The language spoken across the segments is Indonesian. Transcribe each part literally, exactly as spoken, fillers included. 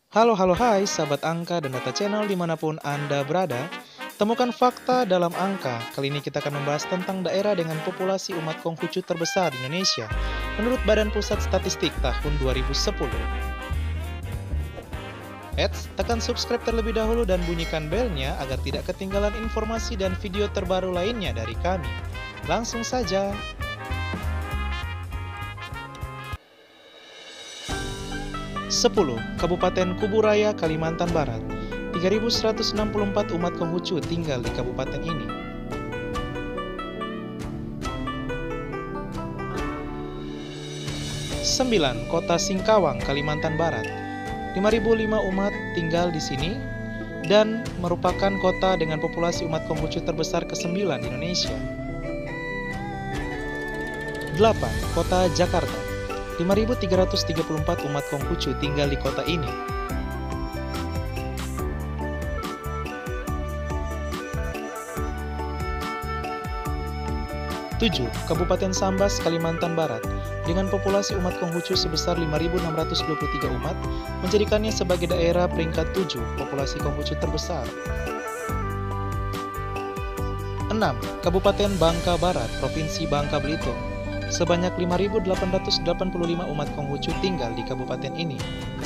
Halo, halo, hai, sahabat angka dan data channel dimanapun Anda berada. Temukan fakta dalam angka. Kali ini kita akan membahas tentang daerah dengan populasi umat Konghucu terbesar di Indonesia menurut Badan Pusat Statistik tahun dua ribu sepuluh. Eits, tekan subscribe terlebih dahulu dan bunyikan belnya agar tidak ketinggalan informasi dan video terbaru lainnya dari kami. Langsung saja. sepuluh. Kabupaten Kuburaya, Kalimantan Barat. tiga ribu seratus enam puluh empat umat Konghucu tinggal di kabupaten ini. sembilan. Kota Singkawang, Kalimantan Barat. lima ribu lima umat tinggal di sini dan merupakan kota dengan populasi umat Konghucu terbesar kesembilan di Indonesia. delapan. Kota Jakarta. lima ribu tiga ratus tiga puluh empat umat Konghucu tinggal di kota ini. tujuh. Kabupaten Sambas, Kalimantan Barat. Dengan populasi umat Konghucu sebesar lima ribu enam ratus dua puluh tiga umat, menjadikannya sebagai daerah peringkat tujuh populasi Konghucu terbesar. enam. Kabupaten Bangka Barat, Provinsi Bangka Belitung. Sebanyak lima ribu delapan ratus delapan puluh lima umat Konghucu tinggal di kabupaten ini.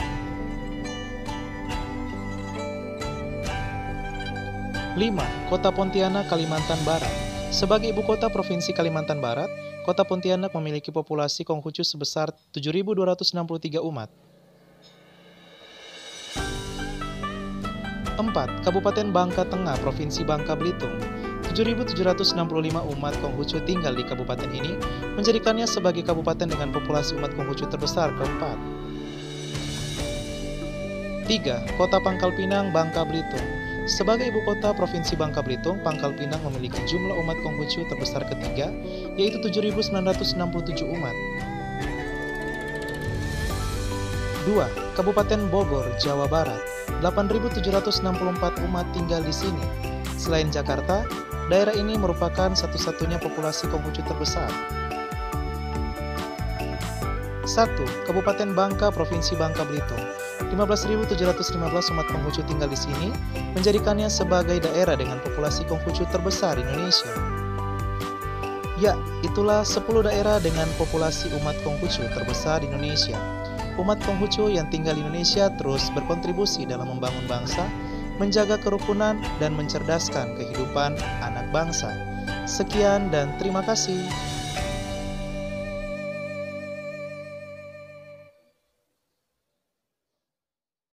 lima. Kota Pontianak, Kalimantan Barat. Sebagai ibu kota Provinsi Kalimantan Barat, Kota Pontianak memiliki populasi Konghucu sebesar tujuh ribu dua ratus enam puluh tiga umat. empat. Kabupaten Bangka Tengah, Provinsi Bangka Belitung. tujuh ribu tujuh ratus enam puluh lima umat Konghucu tinggal di kabupaten ini, menjadikannya sebagai kabupaten dengan populasi umat Konghucu terbesar keempat. tiga. Kota Pangkal Pinang, Bangka Belitung. Sebagai ibu kota Provinsi Bangka Belitung, Pangkal Pinang memiliki jumlah umat Konghucu terbesar ketiga, yaitu tujuh ribu sembilan ratus enam puluh tujuh umat. dua. Kabupaten Bogor, Jawa Barat. delapan ribu tujuh ratus enam puluh empat umat tinggal di sini. Selain Jakarta, daerah ini merupakan satu-satunya populasi Konghucu terbesar. satu. Kabupaten Bangka, Provinsi Bangka Belitung. lima belas ribu tujuh ratus lima belas umat Konghucu tinggal di sini, menjadikannya sebagai daerah dengan populasi Konghucu terbesar di Indonesia. Ya, itulah sepuluh daerah dengan populasi umat Konghucu terbesar di Indonesia. Umat Konghucu yang tinggal di Indonesia terus berkontribusi dalam membangun bangsa, menjaga kerukunan, dan mencerdaskan kehidupan anak bangsa. Sekian dan terima kasih.